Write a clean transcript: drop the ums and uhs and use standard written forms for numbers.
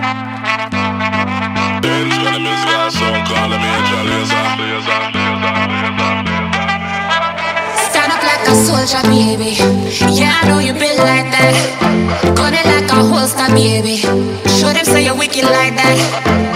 Stand up like a soldier, baby. Yeah, I know you been like that. Gun it like a holster, baby. Show them say you're wicked like that.